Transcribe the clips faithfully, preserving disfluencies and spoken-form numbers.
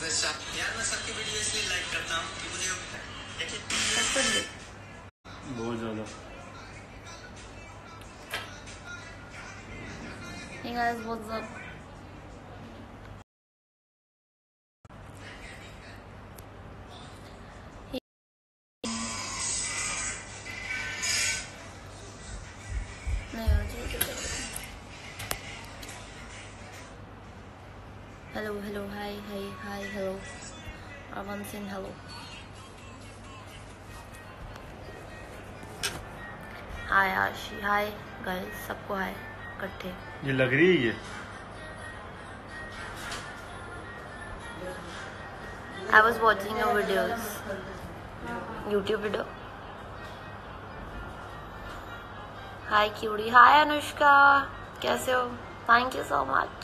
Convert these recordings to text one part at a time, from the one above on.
यार मैं सबकी वीडियो इसलिए लाइक करता हूँ कि मुझे बहुत ज्यादा। Hey guys, what's up? Hello, hello, hi, hi, hi, hello. Arman saying hello. Hi Ashi, hi guys, सबको hi इकट्ठे। ये लग रही है ये। I was watching your videos, YouTube video. Hi cutie, hi Anushka, कैसे हो? Thank you so much.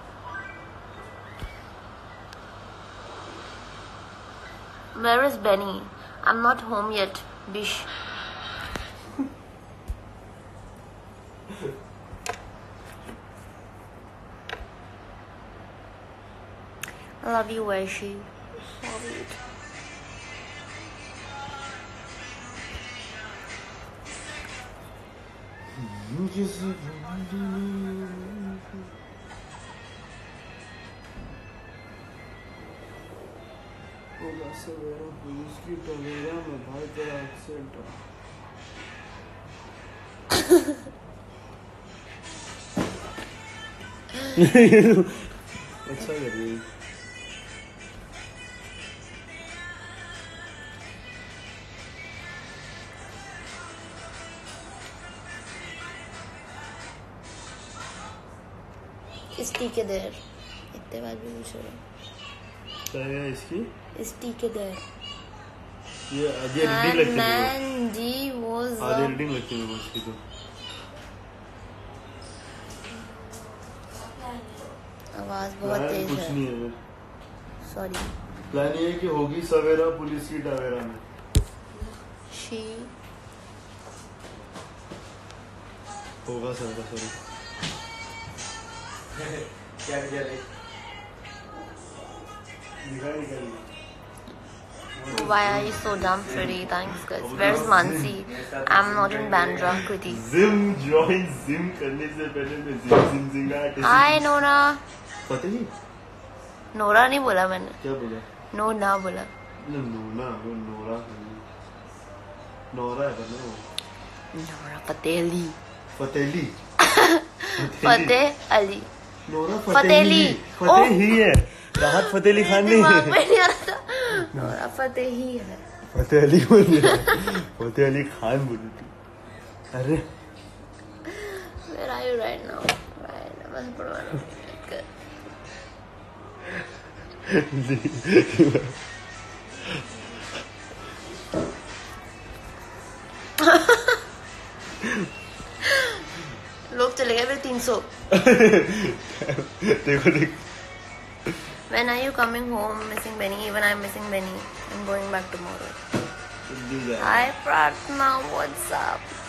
Where is Benny? I'm not home yet, Bish. I love you, Ashi. Love you. Police की Tavera में भाई तेरा accident. अच्छा कर रही है। इसकी के देर इतने बार भी पूछ रहे क्या है इसकी? इसकी के देर ये आधी एडिटिंग लगती है। जी वो आधी एडिटिंग लगती है उसकी तो। आवाज बहुत तेज कुछ है। नहीं है। सॉरी। प्लान ये है कि होगी सवेरा पुलिस की टवेरा में। शी होगा सवेरा सॉरी। क्या क्या रे? निकाल निकाल। Why are you so damn pretty? Thanks guys. Where's Mansi? I'm not in Bandra, Kriti. Zim join Zim करने से पहले मैं Zim Zim Zinga। Hi Nora. पता नहीं? नोरा नहीं बोला मैंने। क्या बोला? नो ना बोला। नोना वो नोरा नोरा है पर वो। नोरा पतेली। फतेली। फतेह अली। नोरा फतेली। फतेह ही है। राहत फतेह अली खान नहीं है। नोरा फतेह ही है। फतेह अली बोली। फतेह अली खान बोली थी। अरे। Where are you right now? Right now, बस पढ़वाना। Good. लोग चले गए फिर तीन सौ। देखो देख। When are you coming home? Missing Benny. Even I'm missing Benny. I'm going back tomorrow. Hi Pratna, what's up?